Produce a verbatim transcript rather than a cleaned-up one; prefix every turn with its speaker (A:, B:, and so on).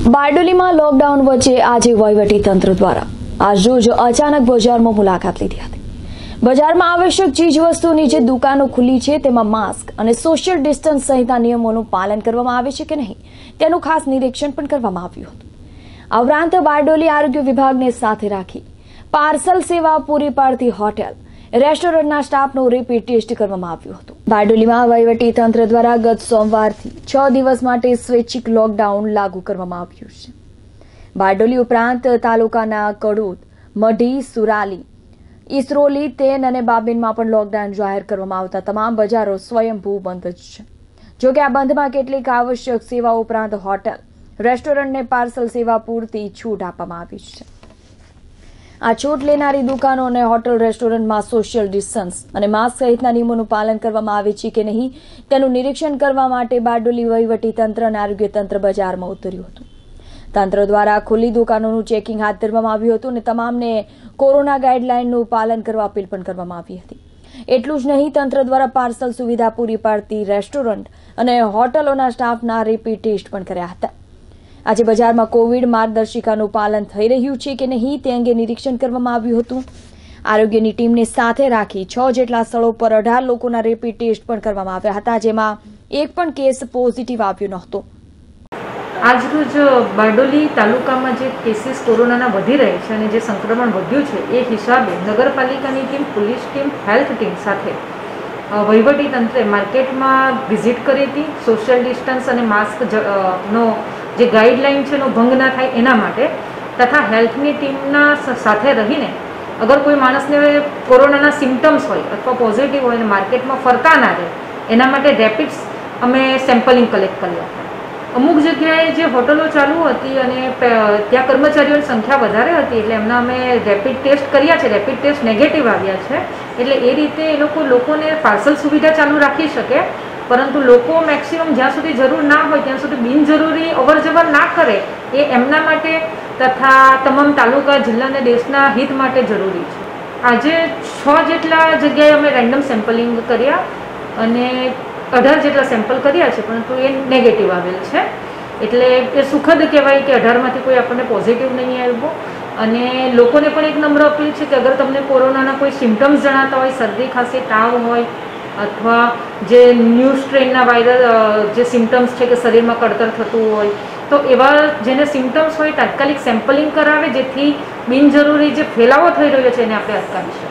A: બારડોલીમાં lockdown વચ્ચે આજે વહીવટીતંત્ર દ્વારા આજરોજ અચાનક બજારમાં મુલાકાત લીધી હતી. બજારમાં આવશ્યક ચીજવસ્તુની જે દુકાનો ખુલ્લી છે તેમાં માસ્ક અને સોશિયલ ડિસ્ટન્સ સહિતના નિયમોનું પાલન કરવામાં આવે છે કે નહીં તેનું ખાસ નિરીક્ષણ પણ કરવામાં આવ્યું હતું. આ ઉપરાંત બારડોલી આરોગ્ય વિભાગને સાથે રાખી પાર્સલ સેવા પૂરી પાડતી હોટેલ રેસ્ટોરન્ટના સ્ટાફનો રિપીટ ટેસ્ટ કરવામાં આવ્યું હતું. બારડોલીમાં વહીવટીતંત્ર દ્વારા ગત સોમવારથી છ દિવસ માટે સ્વૈચ્છિક લોકડાઉન લાગુ કરવામાં આવ્યું છે. બારડોલી ઉપરાંત તાલુકાના કડોદ, મઢી, સુરાલી, ઈસરોલી, તેન અને બાબીનમાં પણ લોકડાઉન જાહેર કરવામાં આવતા તમામ બજારો સ્વયંભૂ બંધ જ છે. જોકે આ બંધમાં કેટલીક આવશ્યક સેવાઓ ઉપરાંત હોટેલ, રેસ્ટોરન્ટને પાર્સલ સેવા પૂરતી છૂટ આપવામાં આવી છે. આ છૂટ લેનારી દુકાનો અને હોટલ રેસ્ટોરન્ટમાં સોશિયલ ડિસ્ટન્સ અને માસ્ક સહિતના નિયમોનું પાલન કરવામાં આવે છે કે નહીં તેનું નિરીક્ષણ કરવા માટે બારડોલી વહીવટીતંત્ર અને આરોગ્ય તંત્ર બજારમાં ઉતર્યું હતું. તંત્ર દ્વારા ખુલ્લી દુકાનોનું ચેકિંગ હાથ ધરવામાં આવ્યું હતું અને તમામને કોરોના ગાઈડલાઈનનું પાલન કરવા અપીલ પણ કરવામાં આવી હતી. એટલું જ નહીં, તંત્ર દ્વારા પાર્સલ સુવિધા પૂરી પાડતી રેસ્ટોરન્ટ અને હોટલોના સ્ટાફના રિપીટ ટેસ્ટ પણ કર્યા હતા. આજે બજારમાં કોવિડ માર્ગદર્શિકાનું પાલન થઈ રહ્યું છે કે નહીં તે અંગે નિરીક્ષણ કરવામાં આવ્યું હતું. આરોગ્યની ટીમને સાથે રાખી છ જેટલા સ્થળો પર અઢાર લોકોના રેપિડ ટેસ્ટ પણ કરવામાં આવ્યા હતા, જેમાં એક પણ કેસ પોઝિટિવ આવ્યો નહોતો.
B: આજરોજ બારડોલી તાલુકામાં જે કેસીસ કોરોનાના વધી રહે છે અને જે સંક્રમણ વધ્યું છે એ હિસાબે નગરપાલિકાની team, police team, health team સાથે વહીવટીતંત્રે માર્કેટમાં વિઝિટ કરી હતી. સોશિયલ ડિસ્ટન્સ અને માસ્ક નો જે ગાઈડલાઈન છે એનો ભંગ ના થાય એના માટે તથા હેલ્થની ટીમના સાથે રહીને અગર કોઈ માણસને કોરોનાના સિમ્ટમ્સ હોય અથવા પોઝિટિવ હોય અને માર્કેટમાં ફરતા ના રહે એના માટે રેપિડ અમે સેમ્પલિંગ કલેક્ટ કર્યા હતા. અમુક જગ્યાએ જે હોટલો ચાલુ હતી અને ત્યાં કર્મચારીઓની સંખ્યા વધારે હતી એટલે એમના અમે રેપિડ ટેસ્ટ કર્યા છે. રેપિડ ટેસ્ટ નેગેટિવ આવ્યા છે એટલે એ રીતે એ લોકો લોકોને પાર્સલ સુવિધા ચાલુ રાખી શકે, પરંતુ લોકો મેક્સિમમ જ્યાં સુધી જરૂર ના હોય ત્યાં સુધી બિનજરૂરી અવરજવર ના કરે એ એમના માટે તથા તમામ તાલુકા, જિલ્લા અને દેશના હિત માટે જરૂરી છે. આજે છ જેટલા જગ્યાએ અમે રેન્ડમ સેમ્પલિંગ કર્યા અને અઢાર જેટલા સેમ્પલ કર્યા છે, પરંતુ એ નેગેટિવ આવેલ છે એટલે એ સુખદ કહેવાય કે અઢારમાંથી કોઈ આપણને પોઝિટિવ નહીં આવ્યો. અને લોકોને પણ એક નમ્ર અપીલ છે કે અગર તમને કોરોનાના કોઈ સિમ્ટમ્સ જણાતા હોય, શરદી, ખાંસી, તાવ હોય અથવા જે ન્યૂ સ્ટ્રેનના વાયરલ જે સિમ્ટમ્સ છે કે શરીરમાં કળતર થતું હોય તો એવા જેને સિમ્ટમ્સ હોય તાત્કાલિક સેમ્પલિંગ કરાવે, જેથી બિનજરૂરી જે ફેલાવો થઈ રહ્યો છે એને આપણે અટકાવી શકીએ.